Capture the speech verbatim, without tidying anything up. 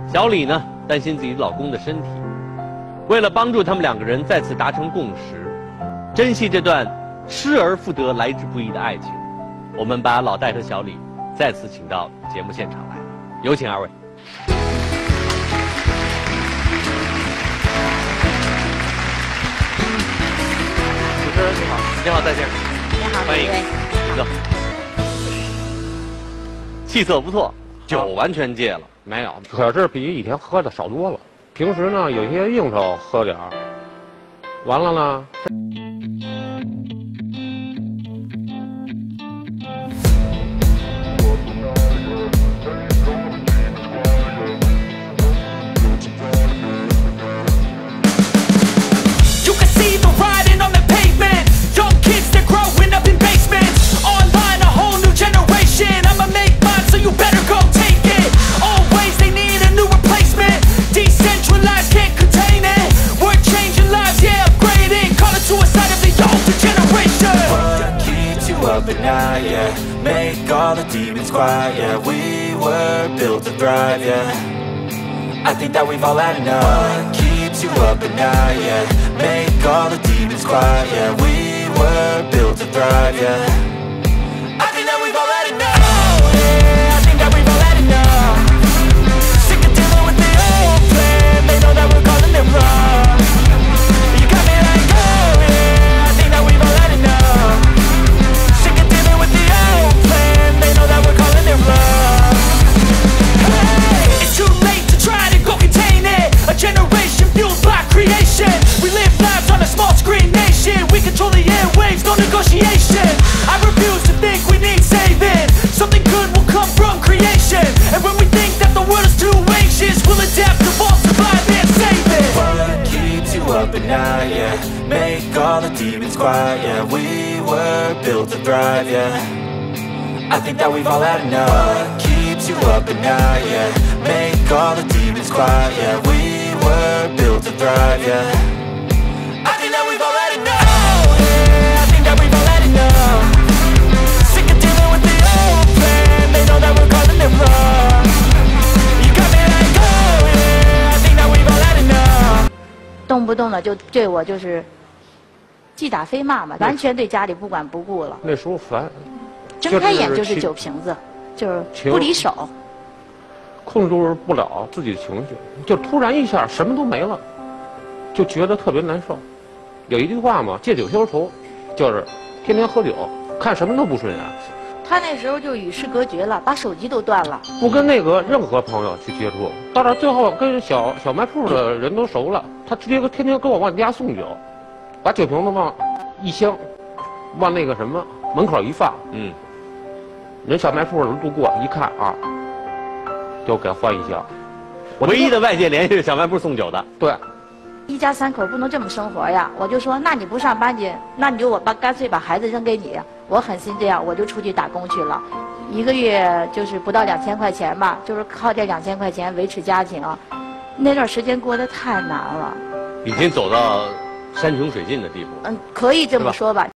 小李呢，担心自己老公的身体，为了帮助他们两个人再次达成共识，珍惜这段失而复得、来之不易的爱情，我们把老戴和小李再次请到节目现场来，有请二位。主持人你好，你好，戴先生， 你好， 欢迎，走。气色不错，酒完全戒了。 没有，可是比以前喝的少多了。平时呢，有些应酬喝点儿，完了呢。 But now, yeah, make all the demons quiet. Yeah, we were built to thrive. Yeah, I think that we've all had enough. What keeps you up at night? Yeah, make all the demons quiet. Yeah, we were built to thrive. Yeah, I think that we've all had enough. Oh, yeah, I think that we've all had enough. Sick of dealing with the old plan. They know that we're calling it wrong. You got me like, oh yeah, I think that we've all had enough. They know that we're calling it love. Hey, it's too late to try to go contain it. A generation fueled by creation. We live lives on a small screen nation. We control the airwaves, no negotiation. I refuse to think we need saving. Something good will come from creation. And when we think that the world is too anxious, we'll adapt, evolve, survive and save it. What keeps you up at night? Yeah, make all the demons quiet. Yeah, we were built to thrive. Yeah, I think that we've all had enough. What keeps you up at night? Yeah, make all the demons quiet. Yeah, we were built to thrive. Yeah, I think that we've all had enough. Oh, yeah, I think that we've all had enough. Sick of dealing with the old plan. They know that we're calling it wrong. You got me like, oh yeah, I think that we've all had enough. 动不动的就对我就是既打非骂嘛，完全对家里不管不顾了。 那时候烦。 睁开眼就是酒瓶子，就是不离手， 控制不了自己的情绪，就突然一下什么都没了，就觉得特别难受。有一句话嘛，借酒消愁，就是天天喝酒，看什么都不顺眼。 他那时候就与世隔绝了，把手机都断了， 不跟那个任何朋友去接触。到这最后跟小小卖铺的人都熟了，他直接天天给我往家送酒，把酒瓶子往一箱，往那个什么门口一放，嗯。人小卖铺的路过一看啊，就给换一箱。 唯一的外界联系是小卖部送酒的。 对， 一家三口不能这么生活呀！我就说，那你不上班去，那你就我把干脆把孩子扔给你。我狠心这样，我就出去打工去了，一个月就是不到两千块钱吧，就是靠这两千块钱维持家庭。那段时间过得太难了， 已经走到山穷水尽的地步。 嗯，可以这么说吧。